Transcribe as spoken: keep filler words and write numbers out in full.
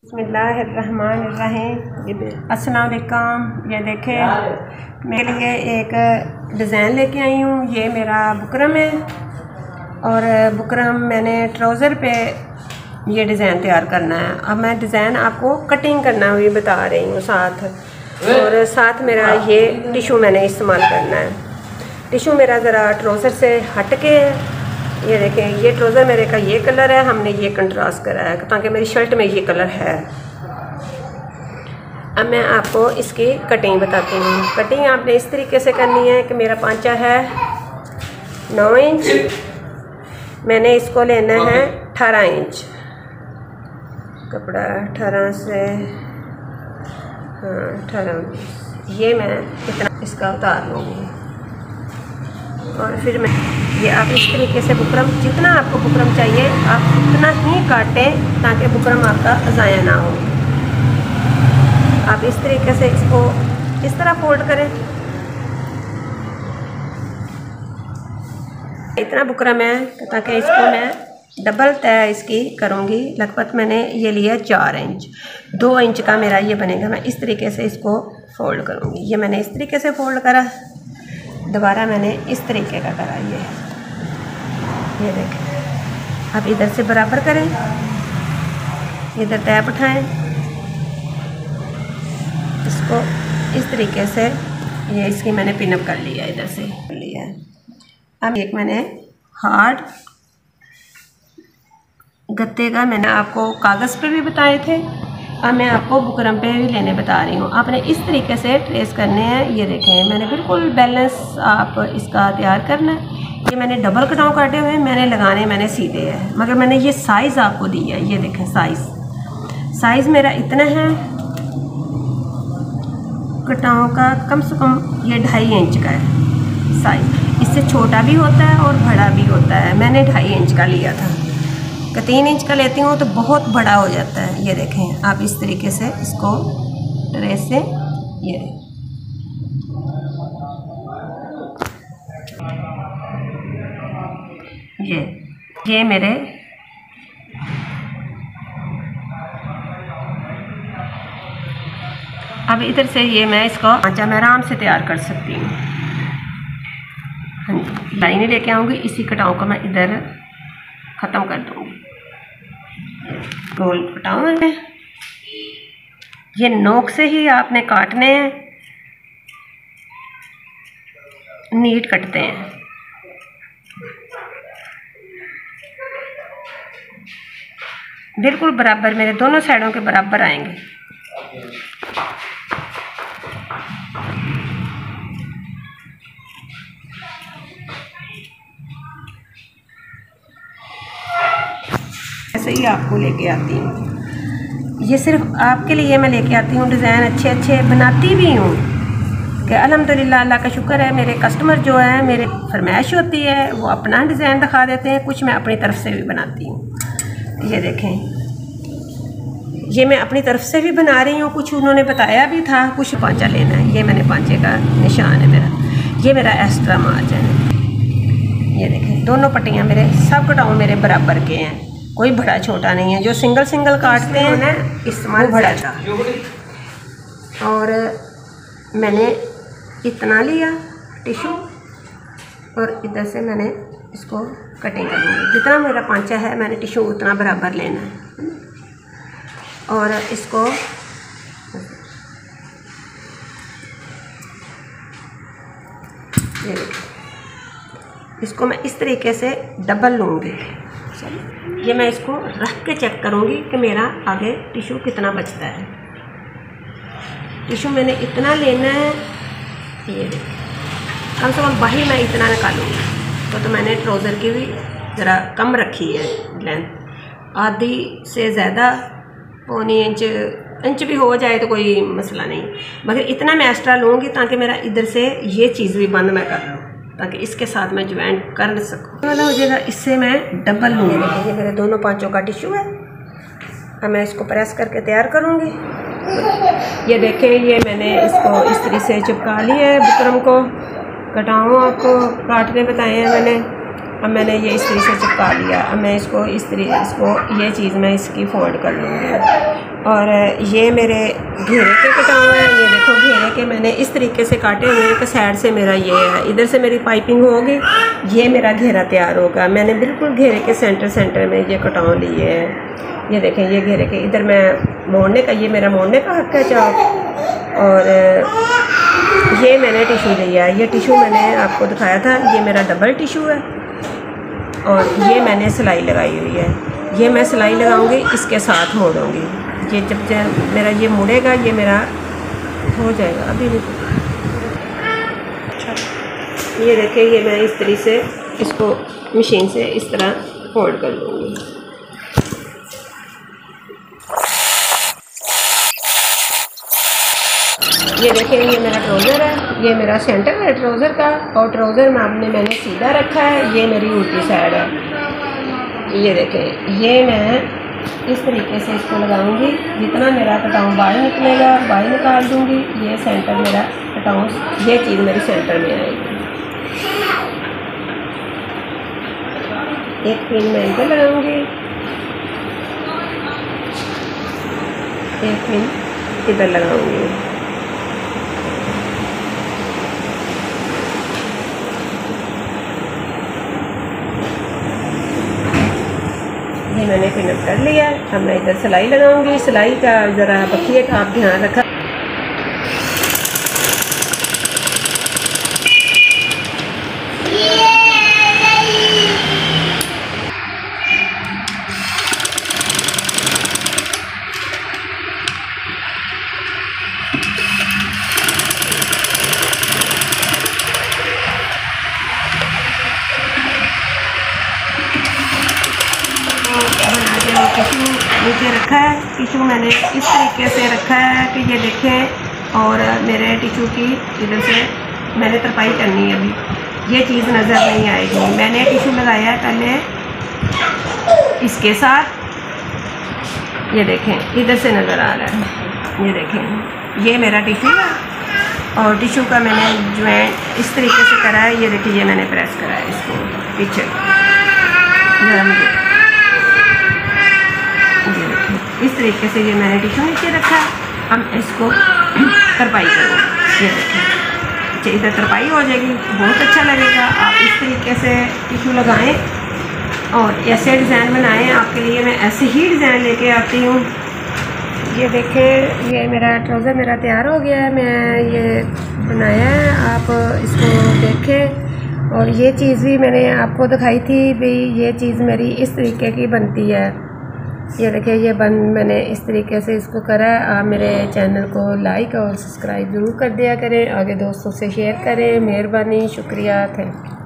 बिस्मिल्लाहिर्रहमानिर्रहीम। अस्सलाम वालेकुम। ये देखें मेरे लिए एक डिज़ाइन लेके आई हूँ। ये मेरा बुकरम है और बुकरम मैंने ट्राउज़र पे ये डिज़ाइन तैयार करना है। अब मैं डिज़ाइन आपको कटिंग करना हुई बता रही हूँ साथ, और साथ मेरा ये टिशू मैंने इस्तेमाल करना है। टिशू मेरा ज़रा ट्राउज़र से हट के है। ये देखें, ये ट्राउज़र मेरे का ये कलर है, हमने ये कंट्रास्ट करा है ताकि मेरी शर्ट में ये कलर है। अब मैं आपको इसकी कटिंग बताती हूँ। कटिंग आपने इस तरीके से करनी है कि मेरा पांचा है नौ इंच, मैंने इसको लेना है अठारह इंच कपड़ा, अठारह से हाँ अठारह, ये मैं इतना इसका उतार लूँगी। और फिर मैं ये आप इस तरीके से बुकरम, जितना आपको बुकरम चाहिए आप उतना ही काटें ताकि बुकरम आपका ज़ाया ना हो। आप इस तरीके से इसको इस तरह फोल्ड करें। इतना बुकरम है ताकि इसको मैं डबल तय इसकी करूँगी। लगभग मैंने ये लिया चार इंच, दो इंच का मेरा ये बनेगा। मैं इस तरीके से इसको फोल्ड करूँगी। ये मैंने इस तरीके से फोल्ड करा, दोबारा मैंने इस तरीके का करा। ये ये देखें, अब इधर से बराबर करें, इधर टैप उठाएं, इसको इस तरीके से ये इसकी मैंने पिनअप कर लिया, इधर से कर लिया है। अब एक मैंने हार्ड गत्ते का मैंने आपको कागज़ पे भी बताए थे, अब मैं आपको बुकरम पे भी लेने बता रही हूँ। आपने इस तरीके से ट्रेस करने हैं। ये देखें, मैंने बिल्कुल बैलेंस आप इसका तैयार करना है। ये मैंने डबल कटाव काटे हुए, मैंने लगाने मैंने सीधे हैं, मगर मैंने ये साइज़ आपको दी है। ये देखें साइज़ साइज़ मेरा इतना है कटाव का, कम से कम ये ढाई इंच का है साइज़। इससे छोटा भी होता है और बड़ा भी होता है। मैंने ढाई इंच का लिया था, कि तीन इंच का लेती हूँ तो बहुत बड़ा हो जाता है। ये देखें, आप इस तरीके से इसको ट्रेस से ये ये ये मेरे अब इधर से ये मैं इसको पांचा मैं आराम से तैयार कर सकती हूँ। हाँ जी, लाइनें लेके आऊँगी, इसी कटाव को मैं इधर ख़त्म कर दूँगी। गोल कटाव है, ये नोक से ही आपने काटने हैं, नीट कटते हैं। बिल्कुल बराबर, मेरे दोनों साइडों के बराबर आएंगे। ऐसे ही आपको लेके आती हूँ। ये सिर्फ आपके लिए मैं लेके आती हूँ डिज़ाइन, अच्छे अच्छे बनाती भी हूँ कि अल्हम्दुलिल्लाह, अल्लाह का शुक्र है। मेरे कस्टमर जो है, मेरे फरमाइश होती है, वो अपना डिज़ाइन दिखा देते हैं, कुछ मैं अपनी तरफ से भी बनाती हूँ। ये देखें, ये मैं अपनी तरफ से भी बना रही हूँ, कुछ उन्होंने बताया भी था। कुछ पांचा लेना है, ये मैंने पांचे का निशान है मेरा, ये मेरा एक्स्ट्रा मार्जिन है। ये देखें, दोनों पट्टियाँ मेरे सब कटाव मेरे बराबर के हैं, कोई बड़ा छोटा नहीं है। जो सिंगल सिंगल काटते हैं ना, इस्तेमाल बड़ा था। और मैंने इतना लिया टिशू, और इधर से मैंने इसको कटिंग कर लूँगी। जितना मेरा पांचा है मैंने टिशू उतना बराबर लेना है, और इसको ये इसको मैं इस तरीके से डबल लूँगी। ये मैं इसको रख के चेक करूँगी कि मेरा आगे टिशू कितना बचता है। टिशू मैंने इतना लेना है, ये कम से कम बाही मैं इतना निकालूँगी। तो तो मैंने ट्राउज़र की भी ज़रा कम रखी है लेंथ, आधी से ज़्यादा, पौनी इंच इंच भी हो जाए तो कोई मसला नहीं, मगर इतना मैं एक्स्ट्रा लूँगी ताकि मेरा इधर से ये चीज़ भी बंद मैं कर लूँ, ताकि इसके साथ मैं ज्वाइंट कर सकूँ वाला हो जाएगा। इससे मैं डबल लूँगी। ये मेरे दोनों पांचों का टिशू है। अब मैं इसको प्रेस करके तैयार करूँगी। ये देखें, ये मैंने इसको इस तरह से चिपका लिया है बुकरम को। कटाऊँ आपको काटने बताए हैं मैंने। अब मैंने ये इस तरह से चिपका लिया। अब मैं इसको इस तरह इसको ये चीज़ मैं इसकी फोल्ड कर लूँगी। और ये मेरे घेरे के कटाव है। ये देखो घेरे के मैंने इस तरीके से काटे हुए हैं कि साइड से मेरा ये है, इधर से मेरी पाइपिंग होगी, ये मेरा घेरा तैयार होगा। मैंने बिल्कुल घेरे के सेंटर सेंटर में ये कटाव लिए हैं। ये देखें, ये घेरे के इधर मैं मोड़ने का, ये मेरा मोड़ने का हक है चाक। और ये मैंने टिशू लिया है, ये टिशू मैंने आपको दिखाया था, ये मेरा डबल टिशू है। और ये मैंने सिलाई लगाई हुई है, ये मैं सिलाई लगाऊंगी, इसके साथ मोड़ूंगी। ये जब जब मेरा ये मुड़ेगा, ये मेरा हो जाएगा। अभी नहीं, ये देखिए, ये मैं इस तरीके से इसको मशीन से इस तरह फोल्ड कर लूँगी। ये देखिए, ये मेरा ट्राउज़र है, ये मेरा सेंटर है ट्राउज़र का, और ट्राउज़र में आपने मैंने सीधा रखा है, ये मेरी उल्टी साइड है। ये देखें, ये मैं इस तरीके से इसको लगाऊंगी, जितना मेरा कटाऊँ बाहर निकलेगा बाहर निकाल दूंगी। ये सेंटर मेरा कटाऊँ, ये चीज़ मेरी सेंटर में आएगी। एक पिन मैं इधर लगाऊंगी, एक पिन इधर लगाऊंगी। ये मैंने पिनअप कर लिया है। अब मैं इधर सिलाई लगाऊंगी। सिलाई का ज़रा बखिए का आप ध्यान रखा। टिशू नीचे रखा है, टिशू मैंने इस तरीके से रखा है कि ये देखें, और मेरे टिशू की इधर से मैंने तरपाई करनी है। अभी ये चीज़ नज़र नहीं आएगी। मैंने टिशू लगाया है पहले इसके साथ, ये देखें इधर से नज़र आ रहा है। ये देखें, ये मेरा टिशू है, और टिशू का मैंने ज्वाइंट इस तरीके से करा है। ये देखिए, ये मैंने प्रेस करा है इसको पीछे, इस तरीके से ये मैंने टिशू नीचे रखा है। हम इसको तरपाई करेंगे। ये देखिए, अच्छा इधर तरपाई हो जाएगी, बहुत अच्छा लगेगा। आप इस तरीके से टिशू लगाएं और ऐसे डिज़ाइन बनाएं। आपके लिए मैं ऐसे ही डिज़ाइन लेके आती हूँ। ये देखें, ये मेरा ट्राउज़र मेरा तैयार हो गया है, मैं ये बनाया है, आप इसको देखें। और ये चीज़ भी मैंने आपको दिखाई थी भाई, ये चीज़ मेरी इस तरीके की बनती है। ये देखिए, ये बन मैंने इस तरीके से इसको करा है। आप मेरे चैनल को लाइक और सब्सक्राइब ज़रूर कर दिया करें, आगे दोस्तों से शेयर करें। मेहरबानी, शुक्रिया, थैंक यू।